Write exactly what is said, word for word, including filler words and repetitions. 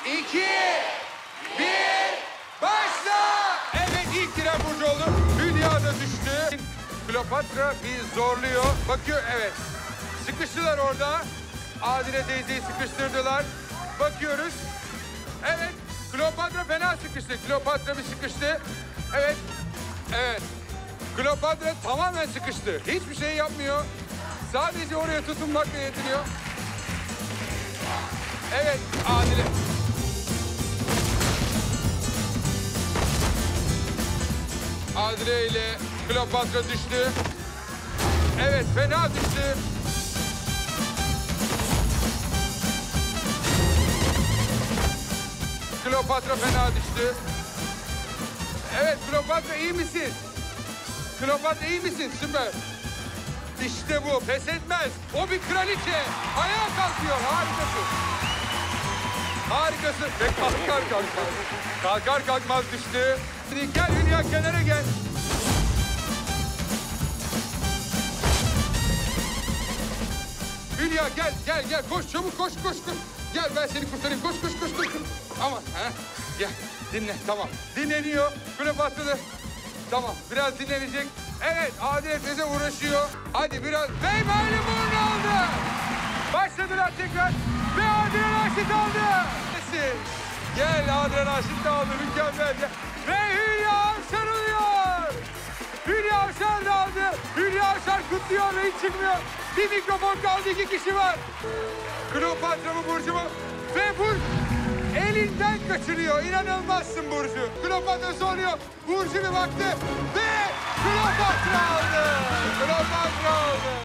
iki, bir, başla! Evet, ilk giren Burcu oldu. Hülya da düştü. Kleopatra bir zorluyor. Bakıyor, evet. Sıkıştılar orada. Adile teyzeyi sıkıştırdılar. Bakıyoruz. Evet, Kleopatra fena sıkıştı. Kleopatra bir sıkıştı. Evet, evet. Kleopatra tamamen sıkıştı. Hiçbir şey yapmıyor. Sadece oraya tutunmakla yetiniyor. Evet, Adile. Adile ile Kleopatra düştü. Evet, fena düştü. Kleopatra fena düştü. Evet, Kleopatra iyi misin? Kleopatra iyi misin? Süper. İşte bu, pes etmez. O bir kraliçe. Ayağa kalkıyor, harikasın. Harikasın. Ve kalkar kalkmaz. Kalkar kalkmaz düştü. Gel Hülya, kenara gel. Hülya gel, gel, gel. Koş çabuk, koş, koş, koş. Gel ben seni kurtarayım. Koş, koş, koş, koş. Aman, ha? Gel, dinle, tamam. Dinleniyor. Kleopatra. Tamam, biraz dinlenecek. Evet, Adile teyze uğraşıyor. Hadi biraz. Ve Maymun'un aldı. Başladılar tekrar. Ve Adile Naşit aldı. Gel, Adile Naşit de aldı. Mükemmel. Ve Hülya Avşar oluyor. Hülya Avşar da aldı. Hülya Avşar kutluyor ve hiç çıkmıyor. Bir mikrofon kaldı, iki kişi var. Kleopatra mı, Burcu mu? Ve Burcu elinden kaçırıyor. İnanılmazsın Burcu. Kleopatra soruyor. Burcu bir baktı ve Kleopatra aldı. Kleopatra aldı.